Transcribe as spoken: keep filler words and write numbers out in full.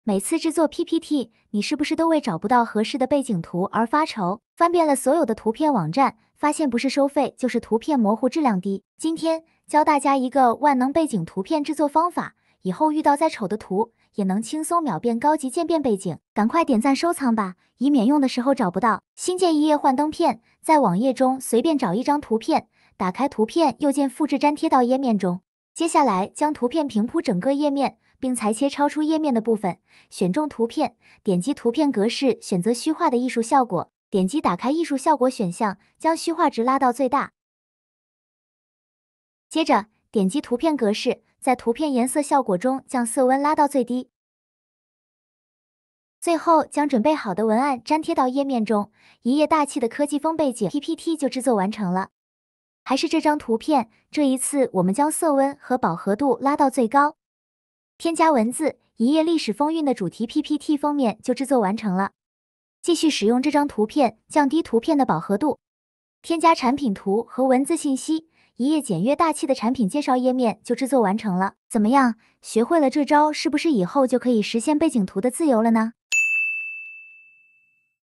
每次制作 P P T， 你是不是都为找不到合适的背景图而发愁？翻遍了所有的图片网站，发现不是收费就是图片模糊、质量低。今天教大家一个万能背景图片制作方法，以后遇到再丑的图，也能轻松秒变高级渐变背景。赶快点赞收藏吧，以免用的时候找不到。新建一页幻灯片，在网页中随便找一张图片，打开图片右键复制粘贴到页面中。接下来将图片平铺整个页面，并裁切超出页面的部分，选中图片，点击图片格式，选择虚化的艺术效果，点击打开艺术效果选项，将虚化值拉到最大。接着点击图片格式，在图片颜色效果中将色温拉到最低。最后将准备好的文案粘贴到页面中，一页大气的科技风背景 P P T 就制作完成了。还是这张图片，这一次我们将色温和饱和度拉到最高。添加文字，一页历史风韵的主题 P P T 封面就制作完成了。继续使用这张图片，降低图片的饱和度。添加产品图和文字信息，一页简约大气的产品介绍页面就制作完成了。怎么样，学会了这招，是不是以后就可以实现背景图的自由了呢？